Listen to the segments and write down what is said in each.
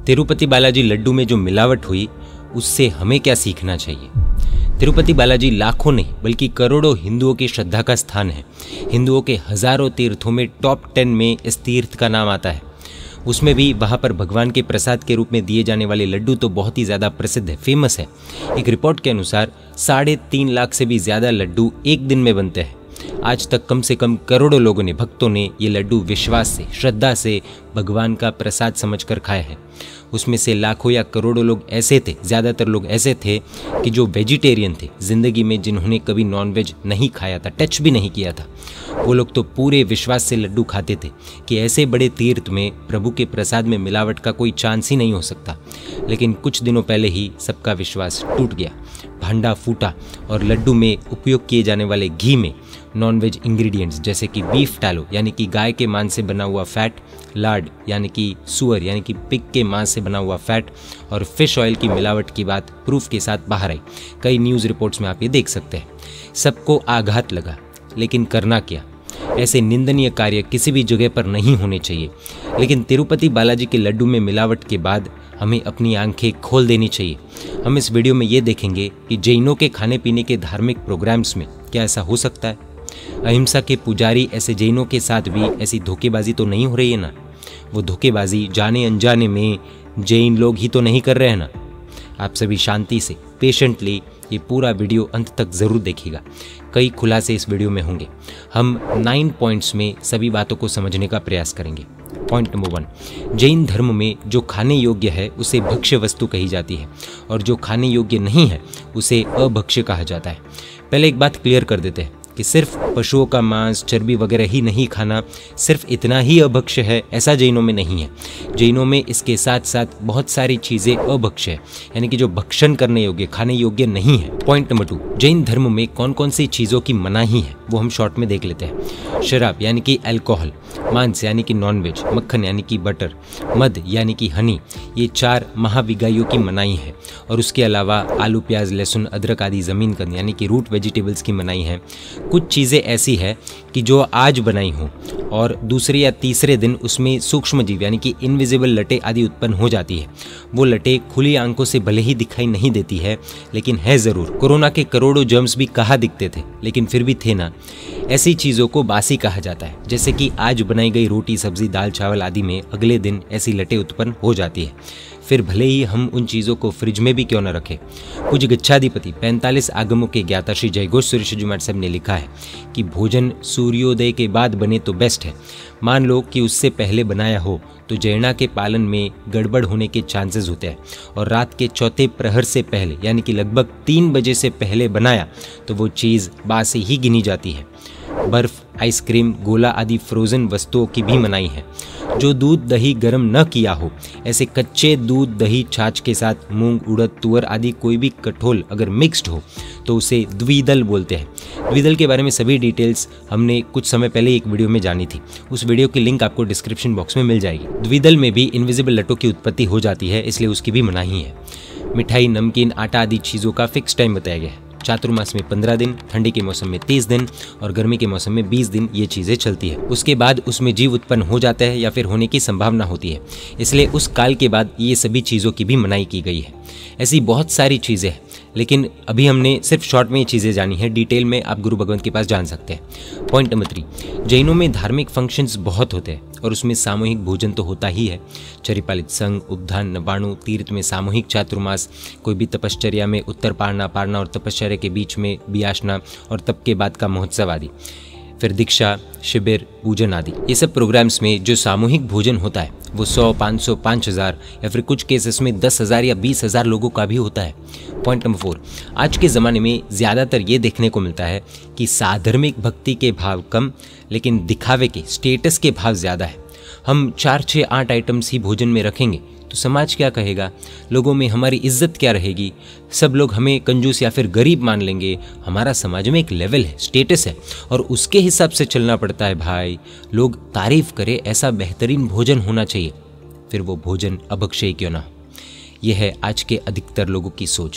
तिरुपति बालाजी लड्डू में जो मिलावट हुई उससे हमें क्या सीखना चाहिए। तिरुपति बालाजी लाखों नहीं बल्कि करोड़ों हिंदुओं की श्रद्धा का स्थान है। हिंदुओं के हजारों तीर्थों में टॉप 10 में इस तीर्थ का नाम आता है। उसमें भी वहाँ पर भगवान के प्रसाद के रूप में दिए जाने वाले लड्डू तो बहुत ही ज़्यादा प्रसिद्ध है, फेमस है। एक रिपोर्ट के अनुसार 3.5 लाख से भी ज़्यादा लड्डू एक दिन में बनते हैं। आज तक कम से कम करोड़ों लोगों ने, भक्तों ने ये लड्डू विश्वास से, श्रद्धा से भगवान का प्रसाद समझकर खाए हैं। उसमें से लाखों या करोड़ों लोग ऐसे थे, ज़्यादातर लोग ऐसे थे कि जो वेजिटेरियन थे, ज़िंदगी में जिन्होंने कभी नॉनवेज नहीं खाया था, टच भी नहीं किया था। वो लोग तो पूरे विश्वास से लड्डू खाते थे कि ऐसे बड़े तीर्थ में प्रभु के प्रसाद में मिलावट का कोई चांस ही नहीं हो सकता। लेकिन कुछ दिनों पहले ही सबका विश्वास टूट गया, भांडा फूटा और लड्डू में उपयोग किए जाने वाले घी में नॉनवेज इंग्रेडिएंट्स जैसे कि बीफ टैलो यानी कि गाय के मांस से बना हुआ फैट, लार्ड यानी कि सुअर यानी कि पिग के मांस से बना हुआ फैट और फिश ऑयल की मिलावट की बात प्रूफ के साथ बाहर आई। कई न्यूज़ रिपोर्ट्स में आप ये देख सकते हैं। सबको आघात लगा, लेकिन करना क्या। ऐसे निंदनीय कार्य किसी भी जगह पर नहीं होने चाहिए। लेकिन तिरुपति बालाजी के लड्डू में मिलावट के बाद हमें अपनी आंखें खोल देनी चाहिए। हम इस वीडियो में ये देखेंगे कि जैनों के खाने पीने के धार्मिक प्रोग्राम्स में क्या ऐसा हो सकता है। अहिंसा के पुजारी ऐसे जैनों के साथ भी ऐसी धोखेबाजी तो नहीं हो रही है ना। वो धोखेबाजी जाने अनजाने में जैन लोग ही तो नहीं कर रहे हैं ना। आप सभी शांति से, पेशेंटली ये पूरा वीडियो अंत तक ज़रूर देखिएगा। कई खुलासे इस वीडियो में होंगे। हम 9 पॉइंट्स में सभी बातों को समझने का प्रयास करेंगे। पॉइंट नंबर 1, जैन धर्म में जो खाने योग्य है उसे भक्ष्य वस्तु कही जाती है और जो खाने योग्य नहीं है उसे अभक्ष्य कहा जाता है। पहले एक बात क्लियर कर देते हैं कि सिर्फ पशुओं का मांस, चर्बी वगैरह ही नहीं खाना, सिर्फ इतना ही अभक्ष्य है, ऐसा जैनों में नहीं है। जैनों में इसके साथ साथ बहुत सारी चीज़ें अभक्ष्य है, यानी कि जो भक्षण करने योग्य, खाने योग्य नहीं है। पॉइंट नंबर 2, जैन धर्म में कौन कौन सी चीज़ों की मनाही है वो हम शॉर्ट में देख लेते हैं। शराब यानी कि अल्कोहल, मांस यानी कि नॉनवेज, मक्खन यानी कि बटर, मध यानी कि हनी, ये 4 महाविगाइयों की मनाही है। और उसके अलावा आलू, प्याज, लहसुन, अदरक आदि ज़मीन कंद यानी कि रूट वेजिटेबल्स की मनाही है। कुछ चीज़ें ऐसी है कि जो आज बनाई हो और दूसरे या तीसरे दिन उसमें सूक्ष्म जीव यानी कि इनविजिबल लटें आदि उत्पन्न हो जाती है। वो लटें खुली आंखों से भले ही दिखाई नहीं देती है, लेकिन है ज़रूर। कोरोना के करोड़ों जर्म्स भी कहाँ दिखते थे, लेकिन फिर भी थे ना। ऐसी चीज़ों को बासी कहा जाता है। जैसे कि आज बनाई गई रोटी, सब्जी, दाल, चावल आदि में अगले दिन ऐसी लटें उत्पन्न हो जाती है। फिर भले ही हम उन चीज़ों को फ्रिज में भी क्यों न रखें। कुछ गच्छाधिपति 45 आगमों के ज्ञाता श्री जयघोष सुरेश जुमाट साहब ने लिखा है कि भोजन सूर्योदय के बाद बने तो बेस्ट है। मान लो कि उससे पहले बनाया हो तो जैना के पालन में गड़बड़ होने के चांसेस होते हैं। और रात के चौथे प्रहर से पहले यानी कि लगभग 3 बजे से पहले बनाया तो वो चीज़ बासी ही गिनी जाती है। बर्फ़, आइसक्रीम, गोला आदि फ्रोज़न वस्तुओं की भी मनाही है। जो दूध दही गर्म न किया हो, ऐसे कच्चे दूध दही छाछ के साथ मूंग, उड़द, तुअर आदि कोई भी कठोल अगर मिक्स्ड हो तो उसे द्विदल बोलते हैं। द्विदल के बारे में सभी डिटेल्स हमने कुछ समय पहले एक वीडियो में जानी थी। उस वीडियो की लिंक आपको डिस्क्रिप्शन बॉक्स में मिल जाएगी। द्विदल में भी इनविजिबल लटों की उत्पत्ति हो जाती है, इसलिए उसकी भी मनाही है। मिठाई, नमकीन, आटा आदि चीज़ों का फिक्स टाइम बताया गया है। चातुर्मास में 15 दिन, ठंडी के मौसम में 30 दिन और गर्मी के मौसम में 20 दिन ये चीज़ें चलती है। उसके बाद उसमें जीव उत्पन्न हो जाता है या फिर होने की संभावना होती है, इसलिए उस काल के बाद ये सभी चीज़ों की भी मनाही की गई है। ऐसी बहुत सारी चीज़ें हैं, लेकिन अभी हमने सिर्फ शॉर्ट में ये चीज़ें जानी है। डिटेल में आप गुरु भगवंत के पास जान सकते हैं। पॉइंट नंबर 3, जैनों में धार्मिक फंक्शंस बहुत होते हैं और उसमें सामूहिक भोजन तो होता ही है। चरिपालित संघ, उपधान, नवाणु, तीर्थ में सामूहिक चातुर्मास, कोई भी तपश्चर्या में उत्तर पारना और तपश्चर्या के बीच में बियाशना और तप के बाद का महोत्सव आदि, फिर दीक्षा, शिविर, पूजन आदि, ये सब प्रोग्राम्स में जो सामूहिक भोजन होता है वो 100, 500, 5000 या फिर कुछ केसेस में 10,000 या 20,000 लोगों का भी होता है। पॉइंट नंबर 4, आज के ज़माने में ज़्यादातर ये देखने को मिलता है कि साधर्मिक भक्ति के भाव कम, लेकिन दिखावे के, स्टेटस के भाव ज़्यादा है। हम 4, 6, 8 आइटम्स ही भोजन में रखेंगे तो समाज क्या कहेगा, लोगों में हमारी इज्जत क्या रहेगी, सब लोग हमें कंजूस या फिर गरीब मान लेंगे। हमारा समाज में एक लेवल है, स्टेटस है और उसके हिसाब से चलना पड़ता है भाई। लोग तारीफ करें ऐसा बेहतरीन भोजन होना चाहिए, फिर वो भोजन अभक्ष्य क्यों ना हो। यह है आज के अधिकतर लोगों की सोच।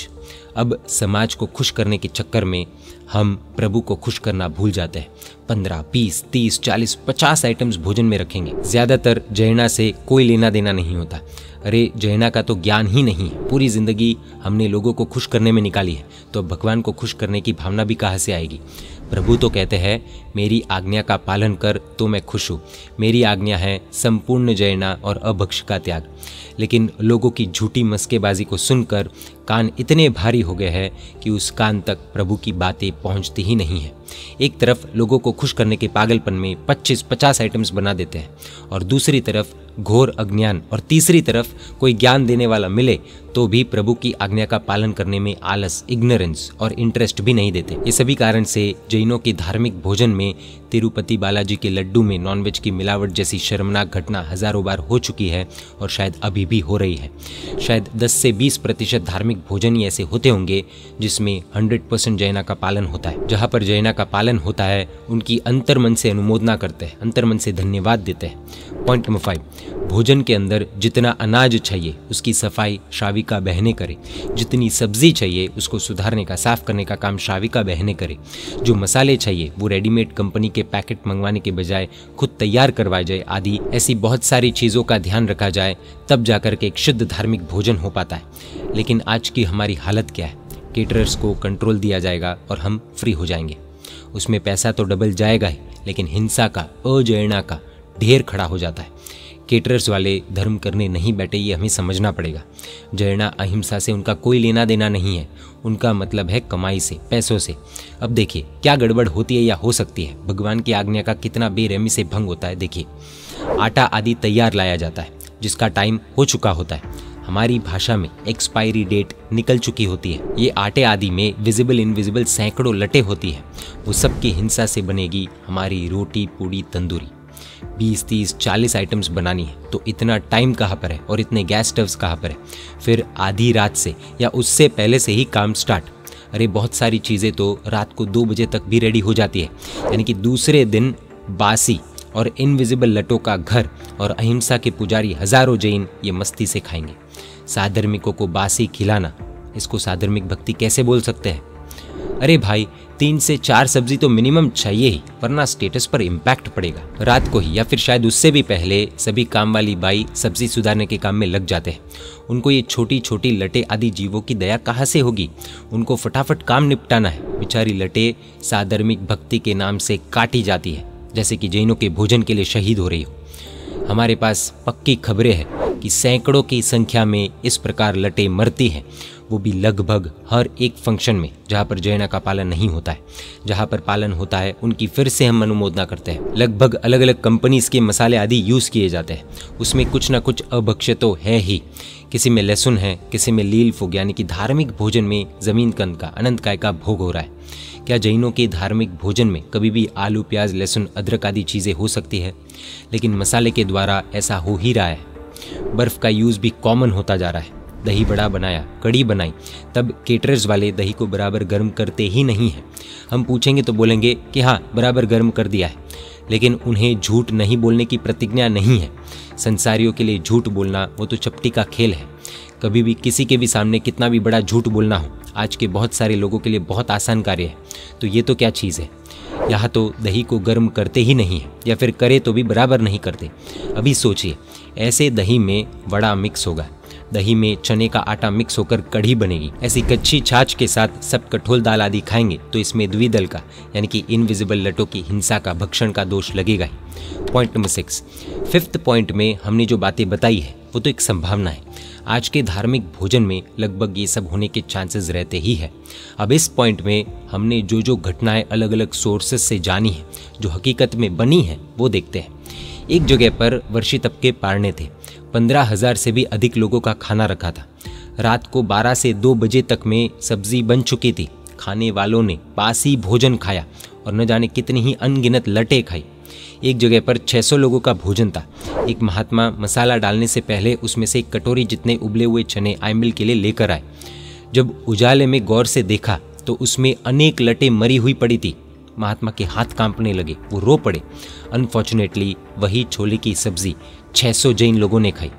अब समाज को खुश करने के चक्कर में हम प्रभु को खुश करना भूल जाते हैं। 15, 20, 30, 40, 50 आइटम्स भोजन में रखेंगे। ज़्यादातर जैना से कोई लेना देना नहीं होता। अरे जैना का तो ज्ञान ही नहीं है। पूरी ज़िंदगी हमने लोगों को खुश करने में निकाली है, तो अब भगवान को खुश करने की भावना भी कहाँ से आएगी। प्रभु तो कहते हैं मेरी आज्ञा का पालन कर तो मैं खुश हूँ। मेरी आज्ञा है संपूर्ण जैना और अभक्ष का त्याग। लेकिन लोगों की झूठी मस्केबाजी को सुनकर कान इतने भारी हो गए हैं कि उस कान तक प्रभु की बातें पहुंचती ही नहीं है। एक तरफ लोगों को खुश करने के पागलपन में 25-50 आइटम्स बना देते हैं, और दूसरी तरफ घोर अज्ञान, और तीसरी तरफ कोई ज्ञान देने वाला मिले तो भी प्रभु की आज्ञा का पालन करने में आलस, इग्नोरेंस और इंटरेस्ट भी नहीं देते। ये सभी कारण से जैनों के धार्मिक भोजन में तिरुपति बालाजी के लड्डू में नॉनवेज की मिलावट जैसी शर्मनाक घटना हजारों बार हो चुकी है और शायद अभी भी हो रही है। शायद 10 से 20% धार्मिक भोजन ही ऐसे होते होंगे जिसमें 100% जैना का पालन होता है। जहाँ पर जैना का पालन होता है उनकी अंतर्मन से अनुमोदना करते हैं, अंतर्मन से धन्यवाद देते हैं। पॉइंट नंबर 5, भोजन के अंदर जितना अनाज चाहिए उसकी सफाई श्राविका बहनें करे। जितनी सब्जी चाहिए उसको सुधारने का, साफ करने का काम श्राविका बहनें करे। जो मसाले चाहिए वो रेडीमेड कंपनी के पैकेट मंगवाने के बजाय खुद तैयार करवाए जाए। आदि ऐसी बहुत सारी चीज़ों का ध्यान रखा जाए, तब जाकर के एक शुद्ध धार्मिक भोजन हो पाता है। लेकिन आज की हमारी हालत क्या है? केटरर्स को कंट्रोल दिया जाएगा और हम फ्री हो जाएंगे। उसमें पैसा तो डबल जाएगा ही, लेकिन हिंसा का, अजैना का ढेर खड़ा हो जाता है। केटरर्स वाले धर्म करने नहीं बैठे, ये हमें समझना पड़ेगा। जैना अहिंसा से उनका कोई लेना देना नहीं है। उनका मतलब है कमाई से, पैसों से। अब देखिए क्या गड़बड़ होती है या हो सकती है। भगवान की आज्ञा का कितना बेरहमी से भंग होता है। देखिए आटा आदि तैयार लाया जाता है जिसका टाइम हो चुका होता है। हमारी भाषा में एक्सपायरी डेट निकल चुकी होती है। ये आटे आदि में विजिबल इनविजिबल सैकड़ों लटे होती है। वो सब की हिंसा से बनेगी हमारी रोटी, पूड़ी, तंदूरी। 20, 30, 40 आइटम्स बनानी है तो इतना टाइम कहाँ पर है और इतने गैस स्टव्स कहाँ पर है। फिर आधी रात से या उससे पहले से ही काम स्टार्ट। अरे बहुत सारी चीज़ें तो रात को 2 बजे तक भी रेडी हो जाती है। यानी कि दूसरे दिन बासी और इनविजिबल लटों का घर और अहिंसा के पुजारी हजारों जैन ये मस्ती से खाएंगे। साधर्मिकों को बासी खिलाना, इसको साधर्मिक भक्ति कैसे बोल सकते हैं? अरे भाई 3 से 4 सब्जी तो मिनिमम चाहिए ही, वरना स्टेटस पर इम्पैक्ट पड़ेगा। रात को ही या फिर शायद उससे भी पहले सभी काम वाली बाई सब्जी सुधारने के काम में लग जाते हैं। उनको ये छोटी छोटी लटे आदि जीवों की दया कहाँ से होगी? उनको फटाफट काम निपटाना है। बेचारी लटे साधर्मिक भक्ति के नाम से काटी जाती है, जैसे कि जैनों के भोजन के लिए शहीद हो रही हो। हमारे पास पक्की खबरें हैं कि सैकड़ों की संख्या में इस प्रकार लटे मरती हैं, वो भी लगभग हर एक फंक्शन में जहाँ पर जैना का पालन नहीं होता है। जहाँ पर पालन होता है उनकी फिर से हम अनुमोदना करते हैं। लगभग अलग अलग कंपनीज के मसाले आदि यूज़ किए जाते हैं। उसमें कुछ ना कुछ अभक्ष्य तो है ही। किसी में लहसुन है, किसी में लील फुग, यानी कि धार्मिक भोजन में जमीन कंद का, अनंत काय का भोग हो रहा है। क्या जैनों के धार्मिक भोजन में कभी भी आलू, प्याज, लहसुन, अदरक आदि चीज़ें हो सकती है? लेकिन मसाले के द्वारा ऐसा हो ही रहा है। बर्फ़ का यूज़ भी कॉमन होता जा रहा है। दही बड़ा बनाया, कड़ी बनाई, तब केटरर्स वाले दही को बराबर गर्म करते ही नहीं हैं। हम पूछेंगे तो बोलेंगे कि हाँ बराबर गर्म कर दिया है, लेकिन उन्हें झूठ नहीं बोलने की प्रतिज्ञा नहीं है। संसारियों के लिए झूठ बोलना वो तो चपटी का खेल है। कभी भी किसी के भी सामने कितना भी बड़ा झूठ बोलना हो आज के बहुत सारे लोगों के लिए बहुत आसान कार्य है। तो ये तो क्या चीज़ है? यहाँ तो दही को गर्म करते ही नहीं है, या फिर करे तो भी बराबर नहीं करते। अभी सोचिए, ऐसे दही में वड़ा मिक्स होगा, दही में चने का आटा मिक्स होकर कढ़ी बनेगी। ऐसी कच्ची छाछ के साथ सब कठोल दाल आदि खाएंगे तो इसमें द्विदल का, यानी कि इनविजिबल लटों की हिंसा का, भक्षण का दोष लगेगा ही। पॉइंट नंबर 6, 5th पॉइंट में हमने जो बातें बताई है वो तो एक संभावना है। आज के धार्मिक भोजन में लगभग ये सब होने के चांसेस रहते ही है। अब इस पॉइंट में हमने जो जो घटनाएं अलग अलग सोर्सेस से जानी है, जो हकीकत में बनी है, वो देखते हैं। एक जगह पर वर्षी तबके पारने थे। 15,000 से भी अधिक लोगों का खाना रखा था। रात को 12 से 2 बजे तक में सब्जी बन चुकी थी। खाने वालों ने बासी भोजन खाया और न जाने कितनी ही अनगिनत लटे खाई। एक जगह पर 600 लोगों का भोजन था। एक महात्मा मसाला डालने से पहले उसमें से एक कटोरी जितने उबले हुए चने आइमिल के लिए लेकर आए। जब उजाले में गौर से देखा तो उसमें अनेक लटे मरी हुई पड़ी थी। महात्मा के हाथ कांपने लगे, वो रो पड़े। अनफॉर्चुनेटली वही छोले की सब्जी 600 जैन लोगों ने खाई।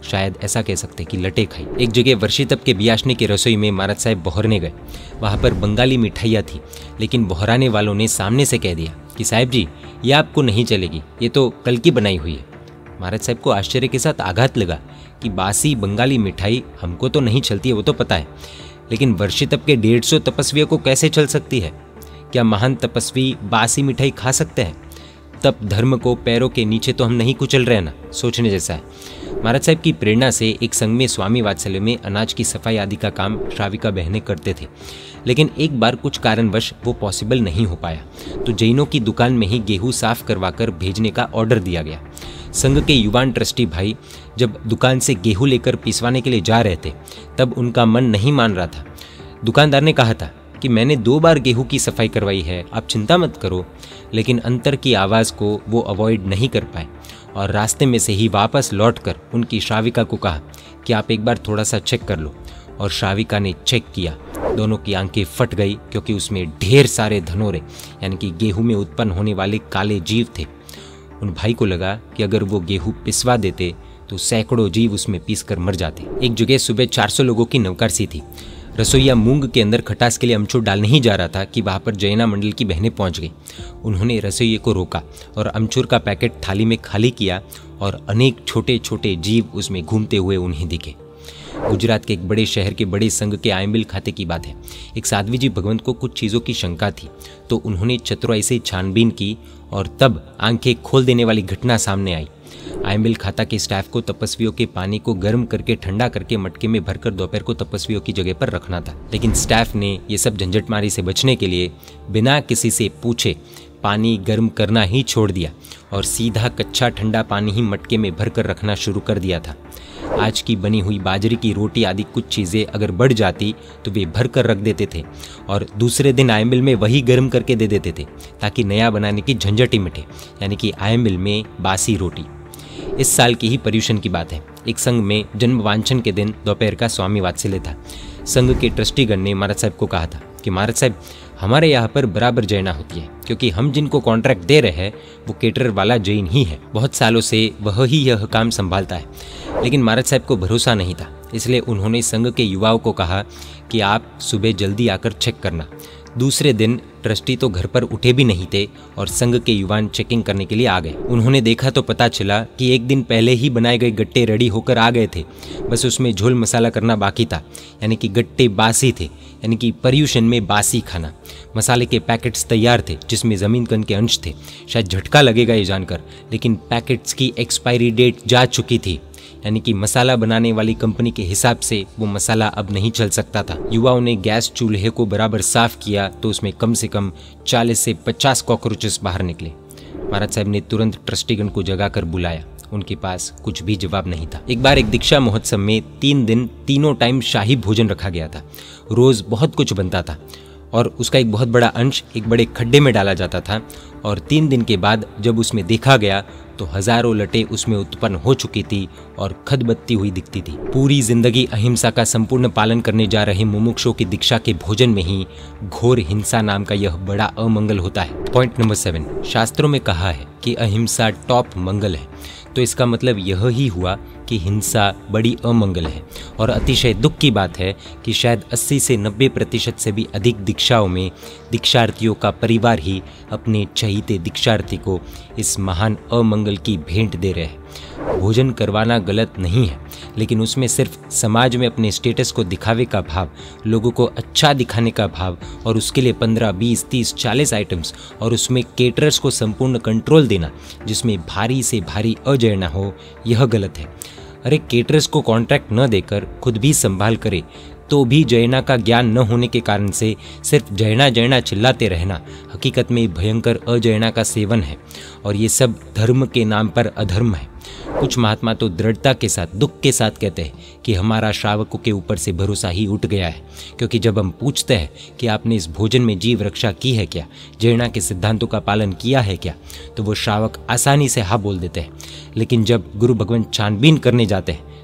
शायद ऐसा कह सकते कि लटे खाई। एक जगह वर्षितप के बियाशने की रसोई में महाराज साहब बहरने गए। वहाँ पर बंगाली मिठाइयाँ थी, लेकिन बहराने वालों ने सामने से कह दिया कि साहब जी ये आपको नहीं चलेगी, ये तो कल की बनाई हुई है। महाराज साहब को आश्चर्य के साथ आघात लगा कि बासी बंगाली मिठाई हमको तो नहीं चलती है, वो तो पता है, लेकिन वर्षितप के 150 तपस्वियों को कैसे चल सकती है? क्या महान तपस्वी बासी मिठाई खा सकते हैं? तप धर्म को पैरों के नीचे तो हम नहीं कुचल रहे ना, सोचने जैसा है। महाराज साहब की प्रेरणा से एक संघ में स्वामी वात्सल्य में अनाज की सफाई आदि का काम श्राविका बहनें करते थे, लेकिन एक बार कुछ कारणवश वो पॉसिबल नहीं हो पाया, तो जैनों की दुकान में ही गेहूँ साफ करवाकर भेजने का ऑर्डर दिया गया। संघ के युवान ट्रस्टी भाई जब दुकान से गेहूँ लेकर पिसवाने के लिए जा रहे थे, तब उनका मन नहीं मान रहा था। दुकानदार ने कहा था कि मैंने 2 बार गेहूं की सफाई करवाई है, आप चिंता मत करो, लेकिन अंतर की आवाज़ को वो अवॉइड नहीं कर पाए और रास्ते में से ही वापस लौटकर उनकी श्राविका को कहा कि आप एक बार थोड़ा सा चेक कर लो। और श्राविका ने चेक किया। दोनों की आंखें फट गई, क्योंकि उसमें ढेर सारे धनोरे यानी कि गेहूं में उत्पन्न होने वाले काले जीव थे। उन भाई को लगा कि अगर वो गेहूं पिसवा देते तो सैकड़ों जीव उसमें पीस कर मर जाते। एक जगह सुबह 400 लोगों की नवकारसी थी। रसोईया मूंग के अंदर खटास के लिए अमचूर डालने ही जा रहा था कि वहाँ पर जैना मंडल की बहनें पहुँच गई। उन्होंने रसोइये को रोका और अमचूर का पैकेट थाली में खाली किया और अनेक छोटे छोटे जीव उसमें घूमते हुए उन्हें दिखे। गुजरात के एक बड़े शहर के बड़े संघ के आयमिल खाते की बात है। एक साध्वी जी भगवंत को कुछ चीज़ों की शंका थी, तो उन्होंने चतुराई से छानबीन की और तब आंखें खोल देने वाली घटना सामने आई। आयमिल खाता के स्टाफ को तपस्वियों के पानी को गर्म करके ठंडा करके मटके में भरकर दोपहर को तपस्वियों की जगह पर रखना था, लेकिन स्टाफ ने ये सब झंझटमारी से बचने के लिए बिना किसी से पूछे पानी गर्म करना ही छोड़ दिया और सीधा कच्चा ठंडा पानी ही मटके में भरकर रखना शुरू कर दिया था। आज की बनी हुई बाजरे की रोटी आदि कुछ चीज़ें अगर बढ़ जाती तो वे भर कर रख देते थे और दूसरे दिन आयमिल में वही गर्म करके दे देते थे, ताकि नया बनाने की झंझट ही मिटे, यानी कि आयमिल में बासी रोटी। इस साल की ही पर्यूषण की बात है। एक संघ में जन्म वांछन के दिन दोपहर का स्वामी वात्सल्य था। संघ के ट्रस्टीगण ने महाराज साहब को कहा था कि महाराज साहब हमारे यहाँ पर बराबर जैना होती है, क्योंकि हम जिनको कॉन्ट्रैक्ट दे रहे हैं वो केटरर वाला जैन ही है। बहुत सालों से वह ही यह काम संभालता है। लेकिन महाराज साहब को भरोसा नहीं था, इसलिए उन्होंने संघ के युवाओं को कहा कि आप सुबह जल्दी आकर चेक करना। दूसरे दिन ट्रस्टी तो घर पर उठे भी नहीं थे और संघ के युवान चेकिंग करने के लिए आ गए। उन्होंने देखा तो पता चला कि एक दिन पहले ही बनाए गए गट्टे रेडी होकर आ गए थे, बस उसमें झोल मसाला करना बाकी था, यानी कि गट्टे बासी थे, यानी कि पर्यूषण में बासी खाना। मसाले के पैकेट्स तैयार थे जिसमें ज़मीन कन के अंश थे। शायद झटका लगेगा ये जानकर, लेकिन पैकेट्स की एक्सपायरी डेट जा चुकी थी, यानी कि मसाला बनाने वाली कंपनी के हिसाब से वो मसाला अब नहीं चल सकता था। युवाओं ने गैस चूल्हे को बराबर साफ किया तो उसमें कम से कम 40 से 50 कॉकरोचेस बाहर निकले। महाराज साहब ने तुरंत ट्रस्टीगण को जगाकर बुलाया। उनके पास कुछ भी जवाब नहीं था। एक बार एक दीक्षा महोत्सव में 3 दिन तीनों टाइम शाही भोजन रखा गया था। रोज बहुत कुछ बनता था और उसका एक बहुत बड़ा अंश एक बड़े खड्डे में डाला जाता था और 3 दिन के बाद जब उसमें देखा गया तो हजारों लटे उसमें उत्पन्न हो चुकी थी और खदबत्ती हुई दिखती थी। पूरी जिंदगी अहिंसा का संपूर्ण पालन करने जा रहे मुमुक्षुओं की दीक्षा के भोजन में ही घोर हिंसा नाम का यह बड़ा अमंगल होता है। पॉइंट नंबर 7, शास्त्रों में कहा है कि अहिंसा टॉप मंगल है, तो इसका मतलब यह ही हुआ कि हिंसा बड़ी अमंगल है। और अतिशय दुख की बात है कि शायद 80 से 90% से भी अधिक दीक्षाओं में दीक्षार्थियों का परिवार ही अपने चहीते दीक्षार्थी को इस महान अमंगल की भेंट दे रहे हैं। भोजन करवाना गलत नहीं है, लेकिन उसमें सिर्फ समाज में अपने स्टेटस को दिखावे का भाव, लोगों को अच्छा दिखाने का भाव और उसके लिए 15, 20, 30, 40 आइटम्स और उसमें केटरर्स को संपूर्ण कंट्रोल देना जिसमें भारी से भारी अजयना हो, यह गलत है। अरे केटरर्स को कॉन्ट्रैक्ट न देकर खुद भी संभाल करे तो भी जैना का ज्ञान न होने के कारण से सिर्फ जैना जैना चिल्लाते रहना हकीकत में भयंकर अजैना का सेवन है और ये सब धर्म के नाम पर अधर्म है। कुछ महात्मा तो दृढ़ता के साथ, दुख के साथ कहते हैं कि हमारा श्रावकों के ऊपर से भरोसा ही उठ गया है, क्योंकि जब हम पूछते हैं कि आपने इस भोजन में जीव रक्षा की है क्या, जैना के सिद्धांतों का पालन किया है क्या, तो वो श्रावक आसानी से हाँ बोल देते हैं। लेकिन जब गुरु भगवान छानबीन करने जाते हैं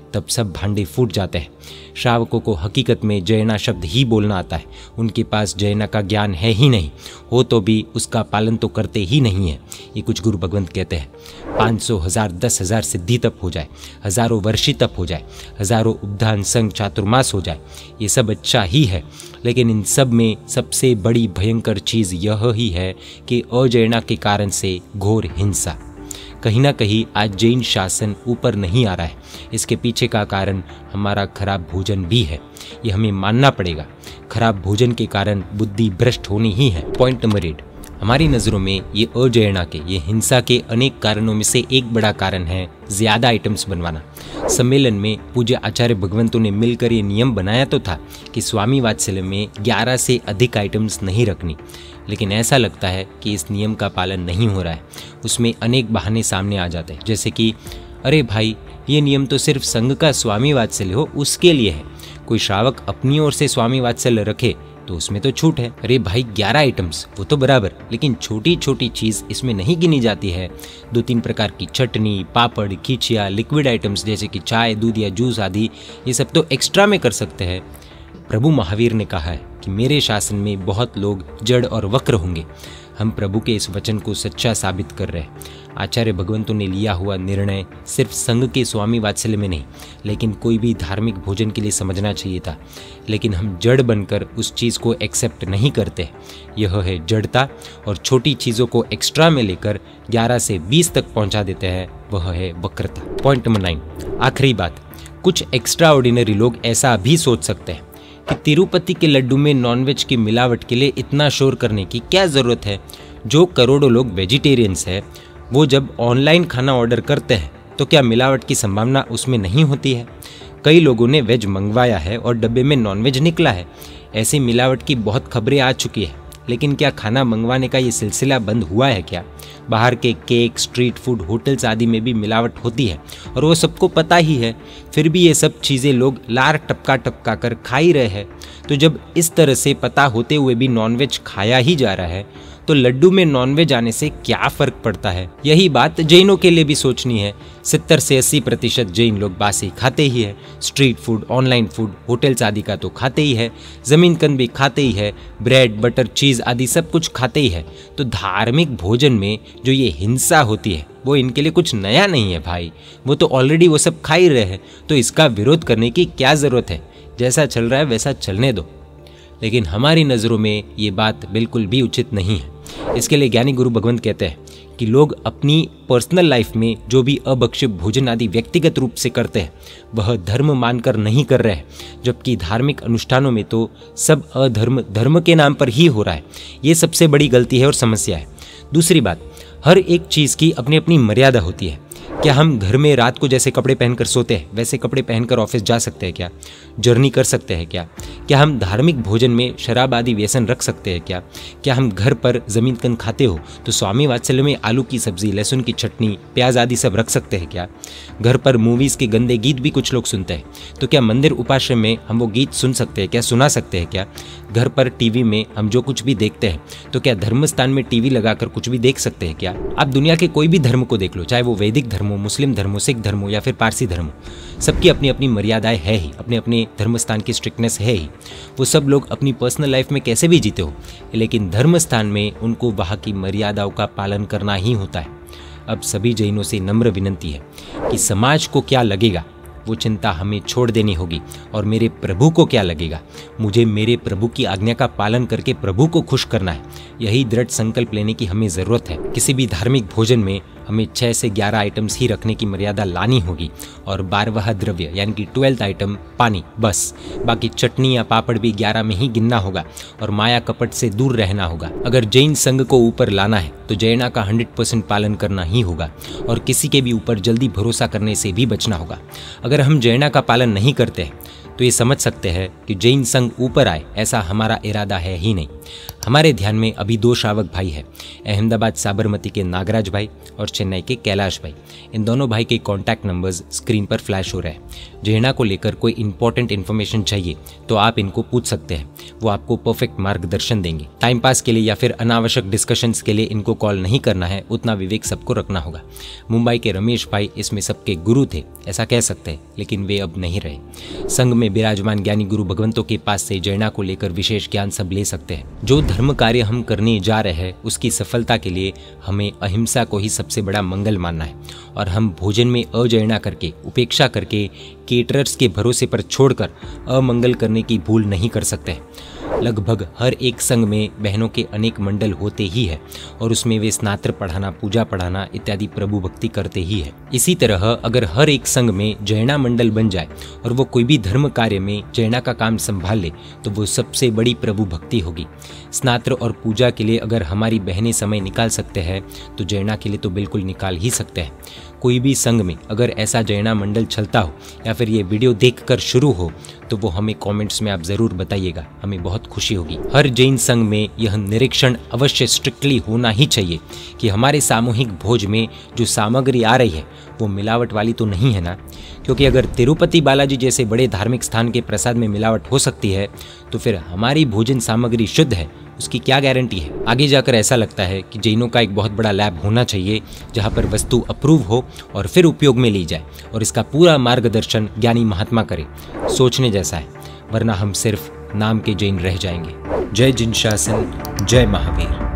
तब सब भांडे फूट जाते हैं। श्रावकों को हकीकत में जयना शब्द ही बोलना आता है, उनके पास जयना का ज्ञान है ही नहीं, हो तो भी उसका पालन तो करते ही नहीं है। ये कुछ गुरु भगवंत कहते हैं। 500, 1000, 10,000 सिद्धि तप हो जाए, हजारों वर्षी तप हो जाए, हजारों उपधान संग चातुर्मास हो जाए, ये सब अच्छा ही है, लेकिन इन सब में सबसे बड़ी भयंकर चीज़ यह ही है कि अजयना के कारण से घोर हिंसा। कहीं ना कहीं आज जैन शासन ऊपर नहीं आ रहा है। इसके पीछे का कारण हमारा खराब भोजन भी है, ये हमें मानना पड़ेगा। खराब भोजन के कारण बुद्धि भ्रष्ट होनी ही है। पॉइंट नंबर 8, हमारी नज़रों में ये अजयना के, ये हिंसा के अनेक कारणों में से एक बड़ा कारण है ज़्यादा आइटम्स बनवाना। सम्मेलन में पूज्य आचार्य भगवंतों ने मिलकर ये नियम बनाया तो था कि स्वामी वात्सल्य में 11 से अधिक आइटम्स नहीं रखनी, लेकिन ऐसा लगता है कि इस नियम का पालन नहीं हो रहा है। उसमें अनेक बहाने सामने आ जाते हैं, जैसे कि अरे भाई ये नियम तो सिर्फ संघ का स्वामी वात्सल्य हो उसके लिए है, कोई श्रावक अपनी ओर से स्वामी वात्सल्य रखे तो उसमें तो छूट है। अरे भाई 11 आइटम्स वो तो बराबर, लेकिन छोटी छोटी चीज़ इसमें नहीं गिनी जाती है। 2-3 प्रकार की चटनी, पापड़, खींचिया, लिक्विड आइटम्स जैसे कि चाय, दूध या जूस आदि, ये सब तो एक्स्ट्रा में कर सकते हैं। प्रभु महावीर ने कहा है कि मेरे शासन में बहुत लोग जड़ और वक्र होंगे। हम प्रभु के इस वचन को सच्चा साबित कर रहे हैं। आचार्य भगवंतों ने लिया हुआ निर्णय सिर्फ संघ के स्वामी वात्सल्य में नहीं, लेकिन कोई भी धार्मिक भोजन के लिए समझना चाहिए था, लेकिन हम जड़ बनकर उस चीज़ को एक्सेप्ट नहीं करते। यह है जड़ता, और छोटी चीज़ों को एक्स्ट्रा में लेकर 11 से 20 तक पहुंचा देते हैं, वह है वक्रता। पॉइंट नंबर 9, आखिरी बात, कुछ एक्स्ट्रा ऑर्डिनरी लोग ऐसा भी सोच सकते हैं कि तिरुपति के लड्डू में नॉनवेज की मिलावट के लिए इतना शोर करने की क्या ज़रूरत है। जो करोड़ों लोग वेजिटेरियंस हैं, वो जब ऑनलाइन खाना ऑर्डर करते हैं तो क्या मिलावट की संभावना उसमें नहीं होती है? कई लोगों ने वेज मंगवाया है और डब्बे में नॉनवेज निकला है। ऐसी मिलावट की बहुत खबरें आ चुकी है, लेकिन क्या खाना मंगवाने का ये सिलसिला बंद हुआ है क्या? बाहर के केक, स्ट्रीट फूड, होटल्स आदि में भी मिलावट होती है और वो सबको पता ही है, फिर भी ये सब चीज़ें लोग लार टपका टपका कर खा ही रहे हैं। तो जब इस तरह से पता होते हुए भी नॉनवेज खाया ही जा रहा है, तो लड्डू में नॉनवेज आने से क्या फ़र्क पड़ता है? यही बात जैनों के लिए भी सोचनी है। 70 से 80% जैन लोग बासी खाते ही है। Street food, online food, hotels आदि का तो खाते ही है, ज़मीन कंद भी खाते ही है, ब्रेड, बटर, चीज़ आदि सब कुछ खाते ही है। तो धार्मिक भोजन में जो ये हिंसा होती है वो इनके लिए कुछ नया नहीं है भाई, वो तो ऑलरेडी वो सब खा ही रहे हैं, तो इसका विरोध करने की क्या ज़रूरत है? जैसा चल रहा है वैसा चलने दो। लेकिन हमारी नज़रों में ये बात बिल्कुल भी उचित नहीं है। इसके लिए ज्ञानी गुरु भगवंत कहते हैं कि लोग अपनी पर्सनल लाइफ में जो भी अभक्ष्य भोजन आदि व्यक्तिगत रूप से करते हैं वह धर्म मानकर नहीं कर रहे हैं, जबकि धार्मिक अनुष्ठानों में तो सब अधर्म धर्म के नाम पर ही हो रहा है। ये सबसे बड़ी गलती है और समस्या है। दूसरी बात, हर एक चीज़ की अपनी अपनी मर्यादा होती है। क्या हम घर में रात को जैसे कपड़े पहनकर सोते हैं वैसे कपड़े पहनकर ऑफिस जा सकते हैं क्या? जर्नी कर सकते हैं क्या? क्या हम धार्मिक भोजन में शराब आदि व्यसन रख सकते हैं क्या? क्या हम घर पर ज़मीन कंद खाते हो तो स्वामी वात्सल्य में आलू की सब्जी, लहसुन की चटनी, प्याज आदि सब रख सकते हैं क्या? घर पर मूवीज़ के गंदे गीत भी कुछ लोग सुनते हैं, तो क्या मंदिर उपाश्रम में हम वो गीत सुन सकते हैं क्या, सुना सकते हैं क्या? घर पर टीवी में हम जो कुछ भी देखते हैं तो क्या धर्म स्थान में टीवी लगाकर कुछ भी देख सकते हैं क्या? आप दुनिया के कोई भी धर्म को देख लो, चाहे वो वैदिक धर्म हो, मुस्लिम धर्म हो, सिख धर्म हो या फिर पारसी धर्म हो, सबकी अपनी अपनी मर्यादाएं है ही, अपने अपने धर्म स्थान की स्ट्रिक्टनेस है ही। वो सब लोग अपनी पर्सनल लाइफ में कैसे भी जीते हो, लेकिन धर्म स्थान में उनको वहाँ की मर्यादाओं का पालन करना ही होता है। अब सभी जैनों से नम्र विनंती है कि समाज को क्या लगेगा वो चिंता हमें छोड़ देनी होगी, और मेरे प्रभु को क्या लगेगा, मुझे मेरे प्रभु की आज्ञा का पालन करके प्रभु को खुश करना है। यही दृढ़ संकल्प लेने की हमें ज़रूरत है। किसी भी धार्मिक भोजन में हमें 6 से 11 आइटम्स ही रखने की मर्यादा लानी होगी, और 12वां द्रव्य यानी कि 12th आइटम पानी, बस। बाकी चटनी या पापड़ भी 11 में ही गिनना होगा, और माया कपट से दूर रहना होगा। अगर जैन संघ को ऊपर लाना है तो जैना का 100% पालन करना ही होगा, और किसी के भी ऊपर जल्दी भरोसा करने से भी बचना होगा। अगर हम जैना का पालन नहीं करते तो ये समझ सकते हैं कि जैन संघ ऊपर आए, ऐसा हमारा इरादा है ही नहीं। हमारे ध्यान में अभी 2 श्रावक भाई हैं, अहमदाबाद साबरमती के नागराज भाई और चेन्नई के कैलाश भाई। इन दोनों भाई के कॉन्टैक्ट नंबर्स स्क्रीन पर फ्लैश हो रहे हैं। जैना को लेकर कोई इंपॉर्टेंट इन्फॉर्मेशन चाहिए तो आप इनको पूछ सकते हैं। वो आपको परफेक्ट मार्गदर्शन देंगे। टाइम पास के लिए या फिर अनावश्यक डिस्कशंस के लिए इनको कॉल नहीं करना है, उतना विवेक सबको रखना होगा। मुंबई के रमेश भाई इसमें सबके गुरु थे, ऐसा कह सकते हैं, लेकिन वे अब नहीं रहे। संघ में विराजमान ज्ञानी गुरु भगवंतों के पास से जैना को लेकर विशेष ज्ञान सब ले सकते हैं। जो धर्म कार्य हम करने जा रहे हैं उसकी सफलता के लिए हमें अहिंसा को ही सबसे बड़ा मंगल मानना है, और हम भोजन में अजैना करके, उपेक्षा करके, केटरर्स के भरोसे पर छोड़कर अमंगल करने की भूल नहीं कर सकते हैं। लगभग हर एक संघ में बहनों के अनेक मंडल होते ही है, और उसमें वे स्नात्र पढ़ाना, पूजा पढ़ाना इत्यादि प्रभु भक्ति करते ही है। इसी तरह अगर हर एक संघ में जैना मंडल बन जाए और वो कोई भी धर्म कार्य में जैना का काम संभाल ले तो वो सबसे बड़ी प्रभु भक्ति होगी। स्नात्र और पूजा के लिए अगर हमारी बहनें समय निकाल सकते हैं तो जैना के लिए तो बिल्कुल निकाल ही सकते हैं। कोई भी संघ में अगर ऐसा जैना मंडल चलता हो या फिर ये वीडियो देखकर शुरू हो तो वो हमें कमेंट्स में आप ज़रूर बताइएगा, हमें बहुत खुशी होगी। हर जैन संघ में यह निरीक्षण अवश्य स्ट्रिक्टली होना ही चाहिए कि हमारे सामूहिक भोज में जो सामग्री आ रही है वो मिलावट वाली तो नहीं है ना, क्योंकि अगर तिरुपति बालाजी जैसे बड़े धार्मिक स्थान के प्रसाद में मिलावट हो सकती है तो फिर हमारी भोजन सामग्री शुद्ध है उसकी क्या गारंटी है। आगे जाकर ऐसा लगता है कि जैनों का एक बहुत बड़ा लैब होना चाहिए जहाँ पर वस्तु अप्रूव हो और फिर उपयोग में ली जाए, और इसका पूरा मार्गदर्शन ज्ञानी महात्मा करे। सोचने जैसा है, वरना हम सिर्फ नाम के जैन रह जाएंगे। जय जिन शासन, जय महावीर।